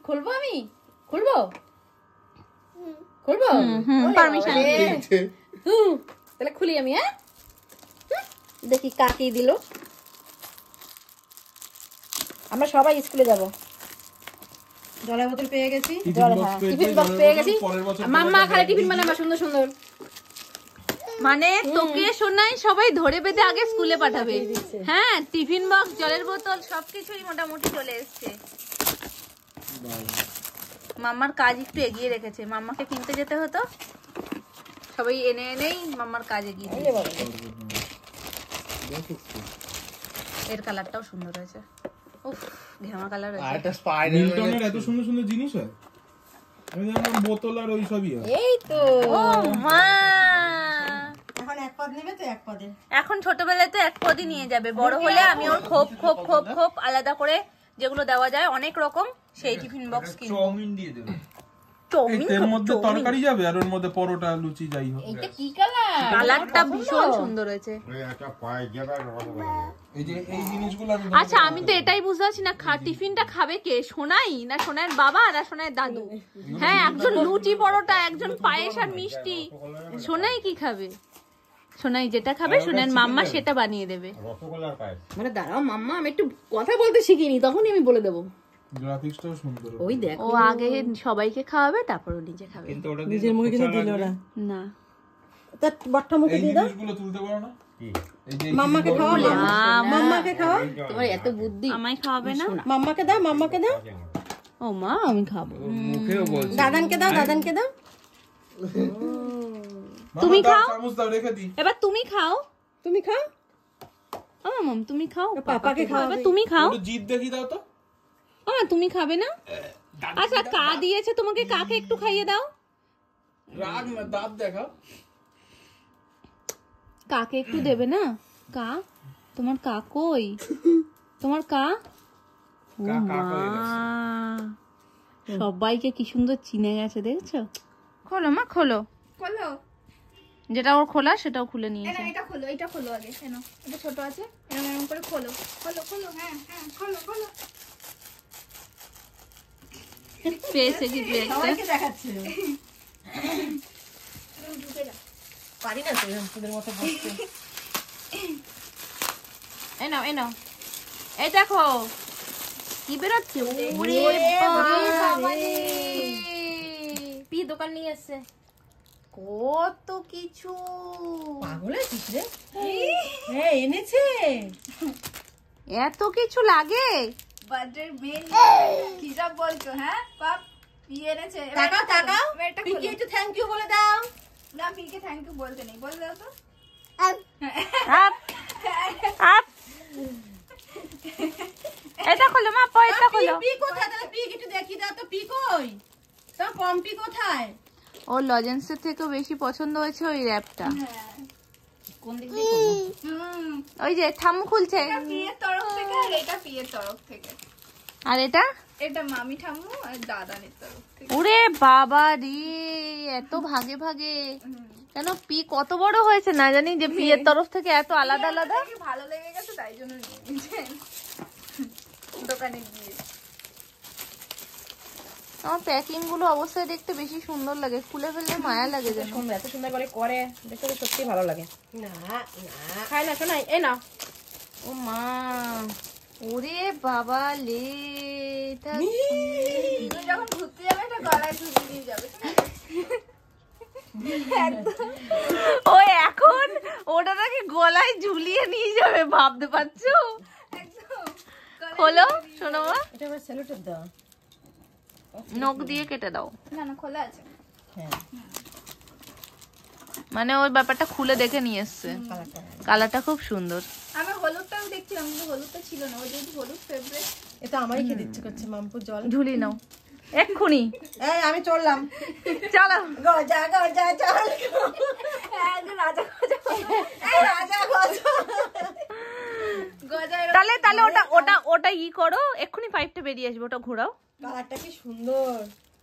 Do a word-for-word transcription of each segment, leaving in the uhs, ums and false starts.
খুলবো আমি খুলবো খুলবো পারমিশন তাহলে খুলি আমি। হ্যাঁ দেখি কাকে দিল। আমরা সবাই স্কুলে যাব। জলের বোতল পেয়ে গেছি, টিফিন বক্স পেয়ে গেছি। মাম্মা খালি টিফিন বানাবে সুন্দর সুন্দর। মানে তোকে শোনাই সবাই ধরে বেঁধে আগে স্কুলে পাঠাবে। হ্যাঁ টিফিন বক্স জলের বোতল সবকিছুই মোটামুটি চলে এসছে। মাম্মার কাজ একটু এগিয়ে রেখেছে, মাম্মাকে কিনতে যেতে হতো, সবাই এনে এনেই মাম্মার কাজ এগিয়ে। এর কালারটাও সুন্দর হয়েছে। উফ ঘেমা কালার হয়েছে। আর একটা স্পাইডারম্যানের এত সুন্দর সুন্দর জিনিস হয়, আমি জানলাম বোতল আর ওই সবই হয়। এই তো ও মা এখন এক পদ নেবে তো এক পদে। এখন ছোটবেলায় তো এক পদই নিয়ে যাবে, বড় হলে আমি ওর খোপ খোপ খোপ খোপ আলাদা করে যেগুলো দেওয়া যায় অনেক রকম সেই টিফিন বক্স কিনবো। চাউমিন দিয়ে দেব, চাউমিন এর মধ্যে তরকারি যাবে আর ওর মধ্যে পরোটা লুচি যাই হোক। এটা কি কালার? কালারটা ভীষণ সুন্দর হয়েছে। এই যে এই জিনিসগুলো আমি আচ্ছা আমি তো এটাই বুঝতে পারছি না, টিফিনটা খাবে কে? সোনাই না সোনাইয়ের বাবা না সোনাইয়ের দাদু? হ্যাঁ একজন লুচি পরোটা, একজন পায়েস আর মিষ্টি। সোনাই কি খাবে? সোনাই যেটা খাবে সোনাইয়ের মাম্মা সেটা বানিয়ে দেবে। মানে দাঁড়াও মাম্মা, আমি একটু কথা বলতে শিখিনি, তখনই আমি বলে দেবো। গ্রাফিক্সটাও সুন্দর। ওই দেখ ও আগে সবাইকে খাওয়াবে তারপর ও নিজে খাবে। কিন্তু ওটা নিজের মুখে কিন্তু দিল না। না তার বাট্টা মুখে দিয়ে দাও। জিনিসগুলো তুলতে পারো না? এই যে মাম্মাকে খাওয়া, মাম্মাকে খাওয়া। তোমার এত বুদ্ধি। আমায় খাওয়াবে না? মাম্মাকে দাও, মাম্মাকে দাও। ও মা আমি খাবো। মুখেও বলছে। দাদানকে দাও, দাদানকে দাও। তুমি খাও, চামচ দাও রেখে দি। এবার তুমি খাও। তুমি খাও। ও মাম তুমি খাও, পাপাকে খাওয়াবে। তুমি খাও। একটু জিভ দেখি দাও তো। ও তুমি খাবে না? আচ্ছা কা দিয়েছে তোমাকে, কাকে একটু খাইয়ে দাও। রাগ না, দাঁত দেখাও। কাকে একটু দেবে না? কা তোমার কা কই? তোমার কা? ও মা সবাইকে কি সুন্দর চিনে গেছে দেখছো। খোলো মা খোলো, খোলো। যেটা ওর খোলা সেটাও খুলে নিয়েছে। এটা খোলো, এটা খোলো আগে। কেন এটা ছোট আছে, এরকম এরকম করে খোলো খোলো খোলো। হ্যাঁ হ্যাঁ খোলো খোলো। পেয়েছে কি পেয়েছে? সবাইকে দেখাচ্ছে। পারি না তো তোদের মতো বসতে। এই নাও এই নাও, এই দেখো কি বেরোচ্ছে। ওরে বাবা রে, পি দোকান নিয়ে এসেছে। কত কিছু। পাগল আছিস রে? হ্যাঁ এনেছে। এত কিছু লাগে? বার্থডে মেন কি সব বলছো? হ্যাঁ পাপ পি এনেছে। তাকাও তাকাও, পিকে একটু থ্যাংক ইউ বলে দাও। না পিকে থ্যাংক ইউ বলতে নেই, বল দাও তো। আপ আপ এটা খোলো মা, পয়টা খোলো। পি কোথায়? তাহলে পি একটু দেখিয়ে দাও তো, পি কই? তো পম্পি কোথায়? ও লজেন্সের থেকেও বেশি পছন্দ হয়েছে ওই র্যাপটা। কোন দিক দিয়ে করব? হুম ওই যে থামু খুলছে। এটা পিয়ের তরফ থেকে আর এটা পিয়ের তরফ থেকে। আর এটা এটা মামি ঠাম্মু আর দাদানের তরফ থেকে। ওরে বাবা রে, এত ভাগে ভাগে কেন? পি কত বড় হয়েছে না জানি যে পি এর তরফ থেকে এত আলাদা আলাদা। দেখে ভালো লেগে গেছে তাই জন্য নিয়ে নিয়েছেন দোকানে গিয়ে। আমার প্যাকিং গুলো অবস্থায় দেখতে বেশি সুন্দর লাগে, খুলে ফেললে মায়া লাগে যেন। সুন্দর, এত সুন্দর করে করে দেখতে তো সত্যি ভালো লাগে। না না খায় না শোনাই। এই না ও মা, ওরে বাবা লে, তুই যখন ঘুরতে যাবে এটা গলায় ঝুলিয়ে দিয়ে যাবে। ও এখন ওটা নাকি গলায় ঝুলিয়ে নিয়ে যাবে, ভাবতে পারছো? একদম খোলো শোনো মা, এটা আবার সেলোটেপ দাও। নখ দিয়ে কেটে দাও। না না খোলা আছে। হ্যাঁ মানে ওই ব্যাপারটা খুলে দেখে নিয়ে এসছে। কালারটা খুব সুন্দর। আমি হলুদটাও দেখছিলাম কিন্তু হলুদটা ছিল না। ও যেহেতু হলুদ ফেভারিট। এটা আমারই খেতে ইচ্ছে করছে। মাম্পু জল ঝুলি নাও এক্ষুনি। এই আমি চললাম। চলো গজা গজা চল। রাজা গজা এই রাজা গজা গজা। তাহলে তাহলে ওটা ওটা ওটা ই করো, এক্ষুনি পাইপটা বেরিয়ে আসবে, ওটা ঘোরাও। কালারটা কি সুন্দর।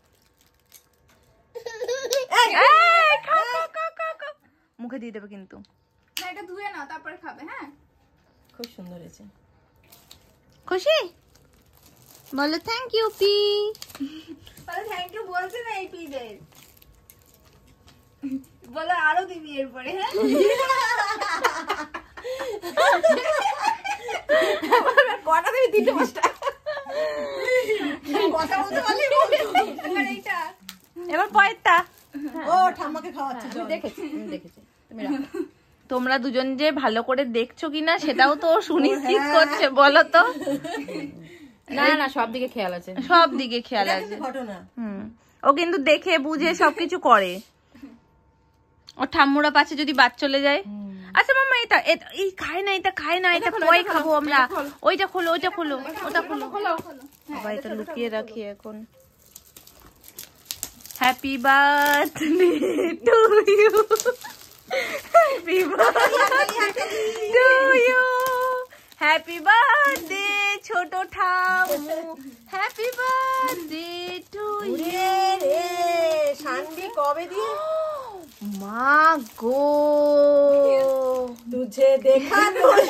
এই, খাও, খাও, খাও, খাও, খাও। মুখে দিয়ে দেবে কিন্তু। না এটা ধুয়ে নাও তারপরে খাবে। হ্যাঁ খুব সুন্দর হয়েছে। খুশি? বলো থ্যাংক ইউ পি। বলো আরো দিবি এরপরে। হ্যাঁ কটা দেবে? তিনটে পাঁচটা। কথা বলতে পারলি এবার এইটা এবার পরেরটা। ও ঠাম্মাকে খাওয়াচ্ছে আমি দেখেছি, আমি দেখেছি। তুমি রাখো। তোমরা দুজন যে ভালো করে দেখছো কিনা সেটাও তো সুনিশ্চিত করছে, বলো তো। না না, সব দিকে খেয়াল আছে। সব দিকে খেয়াল আছে। ঘটনা হুম, ও কিন্তু দেখে বুঝে সবকিছু করে। ও ঠাম্মুরা পাচ্ছে যদি বাদ চলে যায়। আচ্ছা মাম্মা, এটা এটা- এই খায় না, এটা খায় না, এটা পরে খাবো আমরা। ওইটা খোলো, ওইটা খোলো, ওটা খোলো। বাবা, এটা লুকিয়ে রাখি এখন। Happy birthday to you, happy birthday to you, happy birthday ছোট ঠাম্মু, হ্যাপি বার্থডে টু ইউ। রে শান্তি কবে দিয়ে মা গো, তুঝে দেখা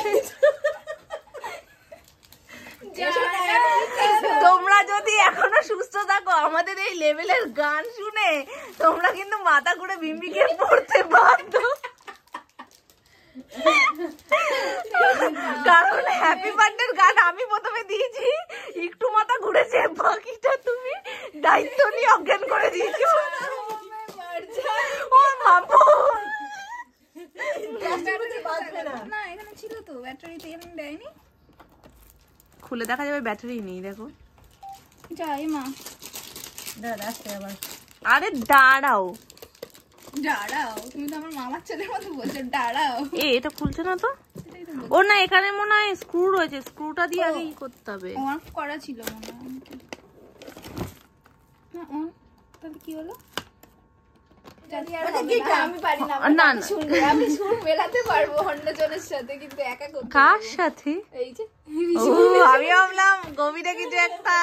তোমরা যদি এখনো সুস্থ থাকো আমাদের এই লেভেলের গান শুনে, তোমরা কিন্তু মাথা ঘুরে বিম্বিকে পড়তে বাধ্য। কারণ হ্যাপি বার্থডে গান আমি প্রথমে দিয়েছি, একটু মাথা ঘুরেছে, বাকিটা তুমি দায়িত্ব নিয়ে অজ্ঞান করে দিয়েছো। ও বাবু, না এখানে ছিল তো, ব্যাটারিতে এমনি দেয়নি। খুলে দেখা যাবে ব্যাটারি নেই, দেখো। যাই মা, দাঁড়া আসতে আবার আরে দাঁড়াও, দাঁড়াও, তুমি তো আমার মামার ছেলের মতো বলছো, দাঁড়াও। এ এটা খুলছে না তো। ও না, এখানে মনে হয় স্ক্রু রয়েছে, স্ক্রুটা দিয়ে আগে ই করতে হবে। অন করা ছিল মনে হয়। না অন, তাহলে কি হলো? আমি পারি না, না না, শুনবো, আমি সুর মেলাতে পারবো অন্যজনের সাথে, কিন্তু একা করতে কার সাথে? এই যে ও, আমি ভাবলাম গভীরে কিছু একটা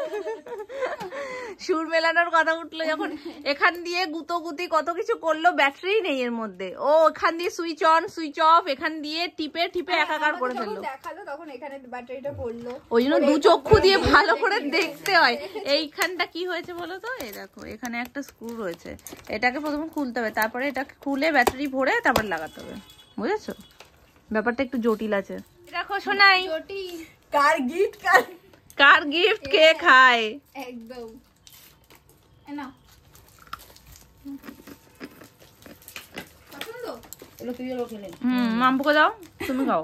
সুর মেলানোর কথা উঠলো যখন। এখান দিয়ে গুতো গুতি কত কিছু করলো, ব্যাটারি নেই এর মধ্যে। ও এখান দিয়ে সুইচ অন সুইচ অফ, এখান দিয়ে টিপে টিপে একাকার করে ফেললো। দেখালো তখন এখানে ব্যাটারিটা পড়লো। ওই জন্য দু চক্ষু দিয়ে ভালো করে দেখতে হয়। এইখানটা কি হয়েছে বলো তো, এই দেখো এখানে একটা স্ক্রু রয়েছে, এটাকে প্রথমে খুলতে হবে, তারপরে এটাকে খুলে ব্যাটারি ভরে তারপর লাগাতে হবে, বুঝেছো? ব্যাপারটা একটু জটিল আছে। দেখো শোনাই, কার গিফট কার কার গিফট কে খায় একদম। এ নাও। পছন্দ? এগুলো তুই এলো খেলে। হুম, মাম্পুকে দাও, তুমি খাও।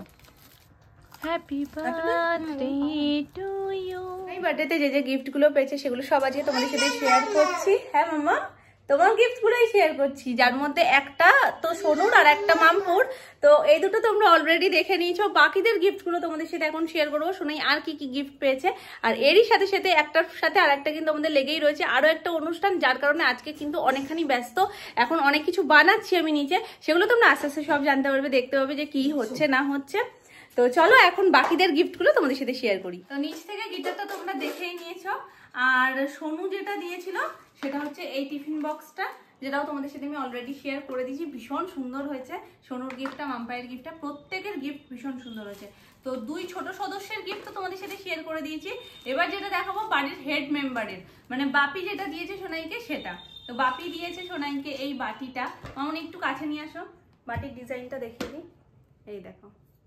Happy birthday to you. এই বার্থডেতে যে যে গিফট গুলো পেয়েছে সেগুলো সব আজকে তোমাদের সাথে শেয়ার করছি। হ্যাঁ মাম্মা, তোমার গিফট গুলোই শেয়ার করছি, যার মধ্যে একটা তো সোনুর আর একটা মামপুর। তো এই দুটো তোমরা অলরেডি দেখে নিয়েছো, বাকিদের গিফট গুলো তোমাদের সাথে এখন শেয়ার করবো। শোনাই আর কি কি গিফট পেয়েছে, আর এরই সাথে সাথে একটার সাথে আর একটা কিন্তু আমাদের লেগেই রয়েছে, আরো একটা অনুষ্ঠান, যার কারণে আজকে কিন্তু অনেকখানি ব্যস্ত। এখন অনেক কিছু বানাচ্ছি আমি নিচে, সেগুলো তোমরা আস্তে আস্তে সব জানতে পারবে, দেখতে পাবে যে কি হচ্ছে না হচ্ছে। তো চলো এখন বাকিদের গিফট গুলো তোমাদের সাথে শেয়ার করি। তো নিচ থেকে গিটারটা তোমরা দেখেই নিয়েছো, আর সোনু যেটা দিয়েছিল সেটা হচ্ছে এই টিফিন বক্সটা, যেটাও তোমাদের সাথে আমি অলরেডি শেয়ার করে দিয়েছি। ভীষণ সুন্দর হয়েছে সোনুর গিফটটা, মাম্পায়ের গিফটটা, প্রত্যেকের গিফট ভীষণ সুন্দর হয়েছে। তো দুই ছোট সদস্যের গিফট তো তোমাদের সাথে শেয়ার করে দিয়েছি। এবার যেটা দেখাবো বাড়ির হেড মেম্বারের, মানে বাপি যেটা দিয়েছে সোনাইকে সেটা। তো বাপি দিয়েছে সোনাইকে এই বাটিটা। মামনি একটু কাছে নিয়ে আসো, বাটির ডিজাইনটা দেখিয়ে দিই। এই দেখো,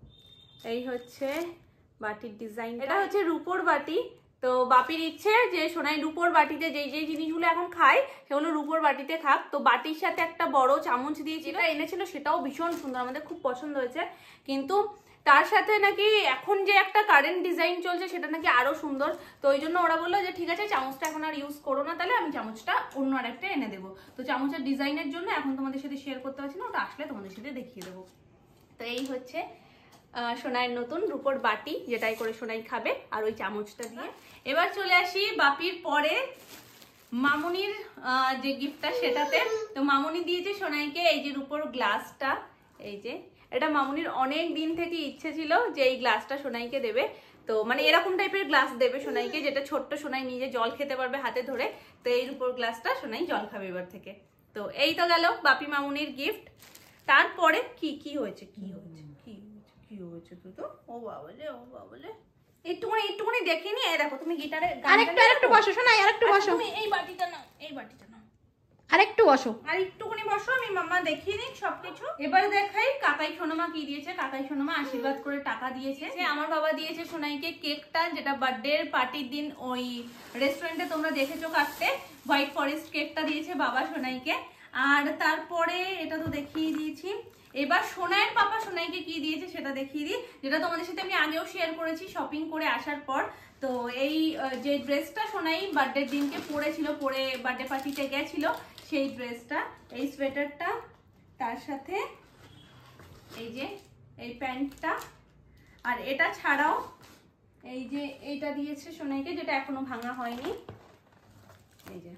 এই হচ্ছে বাটির ডিজাইন, এটা হচ্ছে রূপোর বাটি। তো বাপির ইচ্ছে যে সোনাই রূপোর বাটিতে যেই যেই জিনিসগুলো এখন খায় সেগুলো রূপোর বাটিতে খাক। তো বাটির সাথে একটা বড় চামচ দিয়েছিল, এনেছিল, সেটাও ভীষণ সুন্দর, আমাদের খুব পছন্দ হয়েছে। কিন্তু তার সাথে নাকি এখন যে একটা কারেন্ট ডিজাইন চলছে সেটা নাকি আরো সুন্দর। তো ওই জন্য ওরা বললো যে ঠিক আছে চামচটা এখন আর ইউজ করো না, তাহলে আমি চামচটা অন্য আর একটা এনে দেবো। তো চামচের ডিজাইনের জন্য এখন তোমাদের সাথে শেয়ার করতে পারছি না, ওটা আসলে তোমাদের সাথে দেখিয়ে দেবো। তো এই হচ্ছে সোনাইয়ের নতুন রূপোর বাটি, যেটাই করে সোনাই খাবে, আর ওই চামচটা দিয়ে। এবার চলে আসি বাপির পরে মামুনির যে গিফটটা সেটাতে। তো মামুনি দিয়েছে সোনাইকে এই যে রূপোর গ্লাসটা, এই যে এটা মামুনির অনেক দিন থেকে ইচ্ছে ছিল যে এই গ্লাসটা সোনাইকে দেবে। তো মানে এরকম টাইপের গ্লাস দেবে সোনাইকে, যেটা ছোট্ট সোনাই নিজে জল খেতে পারবে হাতে ধরে। তো এই রূপোর গ্লাসটা সোনাই জল খাবে এবার থেকে। তো এই তো গেল বাপি মামুনির গিফট। তারপরে কি কি হয়েছে কি হয়েছে কি কি হয়েছে তো তো ও বাবালে ও বাবালে একটুখানি একটুখানি দেখিনি। এই দেখো তুমি গিটারে আরেকটু আরেকটু বসো শোনাই, আরেকটু বসো। তুমি এই বাটিটা নাও, এই বাটিটা নাও, আর একটু বসো। আর একটুখানি বসো, আমি মাম্মা দেখিয়ে দিই সবকিছু। এবারে দেখাই কাকাই সোনামা কি দিয়েছে। কাকাই সোনামা আশীর্বাদ করে টাকা দিয়েছে। আমার বাবা দিয়েছে সোনাইকে কেকটা, যেটা বার্থডে পার্টির দিন ওই রেস্টুরেন্টে তোমরা দেখেছো কাটতে, হোয়াইট ফরেস্ট কেকটা দিয়েছে বাবা সোনাইকে। আর তারপরে এটা তো দেখিয়ে দিয়েছি। এবার সোনাইয়ের পাপা সোনাইকে কি দিয়েছে সেটা দেখিয়ে দিই, যেটা তোমাদের সাথে আমি আগেও শেয়ার করেছি শপিং করে আসার পর। তো এই যে ড্রেসটা সোনাই বার্থডের দিনকে পরেছিল, পরে বার্থডে পার্টিতে গেছিল, সেই ড্রেসটা, এই সোয়েটারটা, তার সাথে এই যে এই প্যান্টটা, আর এটা ছাড়াও এই যে এইটা দিয়েছে সোনাইকে, যেটা এখনো ভাঙা হয়নি। এই যে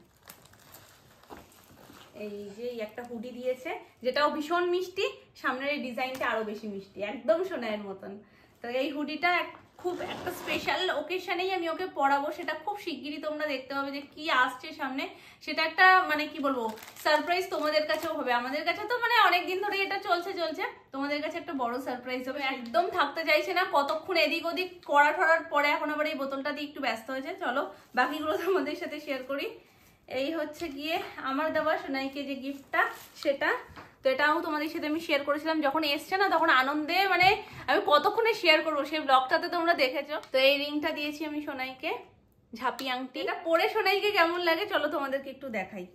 এই যে একটা হুডি দিয়েছে, যেটাও ভীষণ মিষ্টি। সামনের এই ডিজাইনটা আরো বেশি মিষ্টি, একদম সোনাইয়ের মতন। তো এই হুডিটা খুব একটা স্পেশাল ওকেশনেই আমি ওকে পরাবো, সেটা খুব শিগগিরই তোমরা দেখতে পাবে যে কি আসছে সামনে। সেটা একটা মানে কি বলবো সারপ্রাইজ তোমাদের কাছেও হবে, আমাদের কাছে তো মানে অনেকদিন ধরে এটা চলছে চলছে তোমাদের কাছে একটা বড় সারপ্রাইজ হবে। একদম থাকতে চাইছে না, কতক্ষণ এদিক ওদিক করা ঠরার পরে এখন আবার এই বোতলটা দিয়ে একটু ব্যস্ত হয়েছে। চলো বাকিগুলো তোমাদের সাথে শেয়ার করি। এই হচ্ছে গিয়ে আমার দেওয়া সোনাইকে যে গিফটটা, সেটা তো এটাও তোমাদের সাথে আমি শেয়ার করেছিলাম যখন এসছে না, তখন আনন্দে মানে আমি কতক্ষণে শেয়ার করবো, সেই ব্লগটাতে তোমরা দেখেছো। তো এই রিংটা দিয়েছি আমি সোনাইকে, ঝাঁপি আংটি। এটা পরে সোনাইকে কেমন লাগে চলো তোমাদেরকে একটু দেখাই।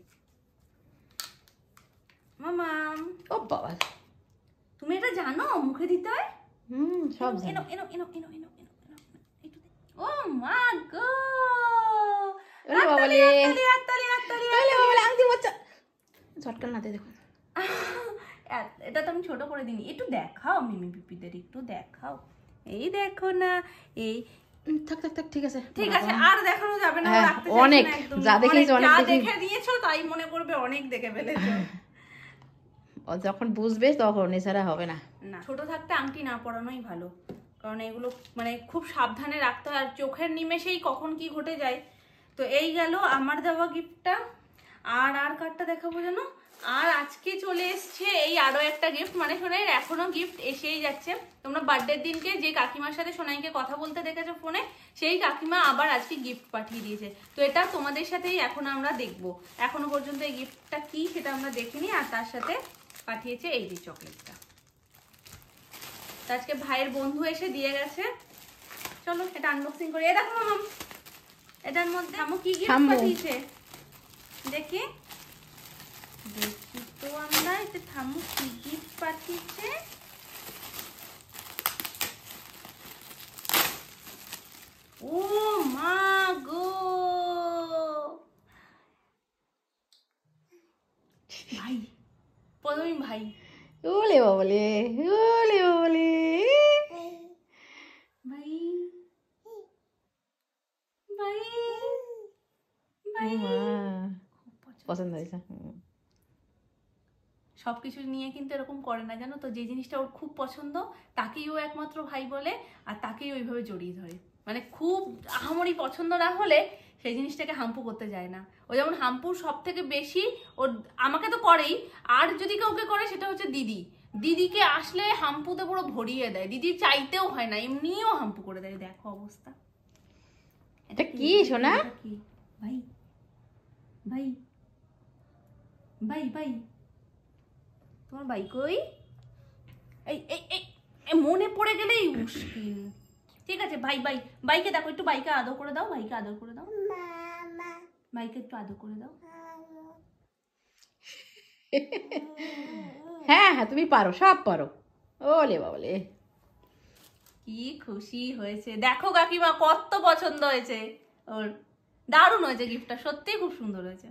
মামাম, ও বাবা, তুমি এটা জানো মুখে দিতে হয়? হুম সব জানি। এনো এনো এনো এনো এনো এনো এনো একটু দে। ও মা গো, ওরে বাবা রে, হাততালি হাততালি হাততালি। ওরে বাবা রে, আংটি বাচ্চা ঝটকা না দে, দেখুন এটা তো আমি ছোট করে দিইনি, একটু দেখাও মিমি পিপিদের, একটু দেখাও। এই দেখো না, এই উম, থাক থাক থাক, ঠিক আছে ঠিক আছে, আর দেখানো যাবে না, হ্যাঁ, রাখতে চাইছি না অনেক, একদম। যা দেখেছি অনেক যা দেখেছি। দেখে দিয়েছো তাই মনে করবে অনেক দেখে ফেলেছো। ও যখন বুঝবে তখন, এছাড়া হবে না। না, ছোট থাকতে আংটি না পরানোই ভালো, কারণ এগুলো মানে খুব সাবধানে রাখতে হয়, আর চোখের নিমেষেই কখন কি ঘটে যায়। তো এই গেল আমার দেওয়া গিফটটা। আর আর কার্ডটা দেখাবো জানো, আর আজকে চলে এসছে এই আরো একটা গিফট, মানে সোনাইয়ের এখনো গিফট এসেই যাচ্ছে। তোমরা বার্থডের দিনকে যে কাকিমার সাথে সোনাইকে কথা বলতে দেখেছো ফোনে, সেই কাকিমা আবার আজকে গিফট পাঠিয়ে দিয়েছে। তো এটা তোমাদের সাথেই এখন আমরা দেখবো, এখনো পর্যন্ত এই গিফটটা কি সেটা আমরা দেখিনি। আর তার সাথে পাঠিয়েছে এই যে চকলেটটা, আজকে ভাইয়ের বন্ধু এসে দিয়ে গেছে। চলো এটা আনবক্সিং করি। এ দেখো মামাম, এটার মধ্যে আমু কি গিফট পাঠিয়েছে দেখি দেখি তো আমরা। এটা থামু কি গিফট পাঠিয়েছে। ও মা গো, ভাই প্রথমে ভাই। ওলে বাবা রে, ওলে বাবা রে, ভাই ভাই ভাই, মা পছন্দ হয়েছে। হুম। সবকিছু নিয়ে কিন্তু এরকম করে না জানো তো, যে জিনিসটা ওর খুব পছন্দ তাকেই ও একমাত্র ভাই বলে, আর তাকেই ওইভাবে জড়িয়ে ধরে। মানে খুব আহামরি পছন্দ না হলে সেই জিনিসটাকে হাম্পু করতে যায় না। ও যেমন হাম্পুর সব থেকে বেশি ওর আমাকে তো করেই, আর যদি কাউকে করে সেটা হচ্ছে দিদি। দিদিকে আসলে হাম্পুতে পুরো ভরিয়ে দেয়, দিদি চাইতেও হয় না, এমনিও হাম্পু করে দেয়। দেখো অবস্থা। এটা কি সোনা? এটা কি? ভাই ভাই ভাই ভাই, তোমার ভাই কই? এই এই এই এই মনে পড়ে গেলেই মুশকিল। ঠিক আছে ভাই ভাই, ভাইকে দেখো, একটু ভাইকে আদর করে দাও, ভাইকে আদর করে দাও, ভাইকে একটু আদর করে দাও। হ্যাঁ হ্যাঁ, তুমি পারো, সব পারো। ওলে বাবা রে, কি খুশি হয়েছে দেখো কাকিমা, কত পছন্দ হয়েছে ওর। দারুণ হয়েছে গিফটটা, সত্যিই খুব সুন্দর হয়েছে।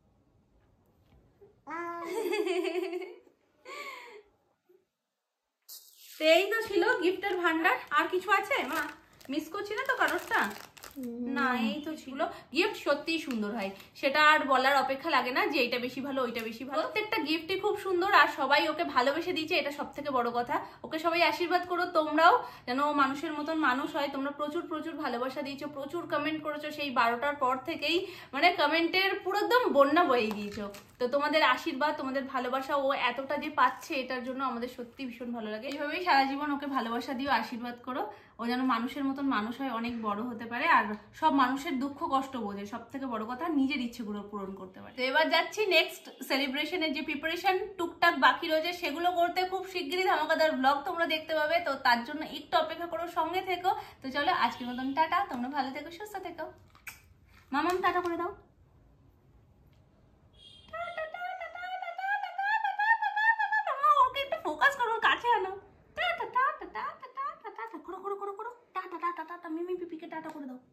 এই তো ছিল গিফটের ভান্ডার। আর কিছু আছে মা? মিস করছি না তো কারোরটা? না, এই তো ছিল। গিফট সত্যিই সুন্দর হয়, সেটা আর বলার অপেক্ষা লাগে না যে এটা বেশি ভালো ওইটা বেশি ভালো। প্রত্যেকটা গিফটই খুব সুন্দর, আর সবাই ওকে ভালোবেসে দিয়েছে, এটা সব থেকে বড় কথা। ওকে সবাই আশীর্বাদ করো তোমরাও, যেন মানুষের মতন মানুষ হয়। তোমরা প্রচুর প্রচুর ভালোবাসা দিয়েছো, প্রচুর কমেন্ট করেছো সেই বারোটার পর থেকেই, মানে কমেন্টের পুরো একদম বন্যা বয়ে দিয়েছো। তো তোমাদের আশীর্বাদ, তোমাদের ভালোবাসা ও এতটা যে পাচ্ছে, এটার জন্য আমাদের সত্যি ভীষণ ভালো লাগে। এইভাবেই সারা জীবন ওকে ভালোবাসা দিও, আশীর্বাদ করো। ও যেন মানুষের মতন মানুষ হয়, অনেক বড় হতে পারে, আর সব মানুষের দুঃখ কষ্ট বোঝে, সব থেকে বড় কথা নিজের ইচ্ছেগুলো পূরণ করতে পারে। তো এবার যাচ্ছি নেক্সট সেলিব্রেশনের যে প্রিপারেশন টুকটাক বাকি রয়েছে সেগুলো করতে। খুব শিগগিরই ধামাকাদার ব্লগ তোমরা দেখতে পাবে, তো তার জন্য একটু অপেক্ষা করো, সঙ্গে থেকো। তো চলো আজকের মতন টাটা, তোমরা ভালো থেকো, সুস্থ থেকো। মামাম টাটা করে দাও। ওকে একটু ফোকাস করো, কাছে আনো। Tata tata tata tata tata করো করো করো করো টাটা টাটা টাটা। মিমি পিপিকে টাটা করে দাও।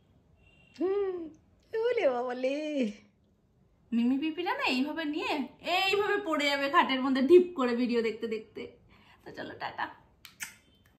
ওরে বাবালে, মিমি পিপিরা না এইভাবে নিয়ে এইভাবে পড়ে যাবে খাটের মধ্যে ঢিপ করে ভিডিও দেখতে দেখতে। তো চলো টাটা।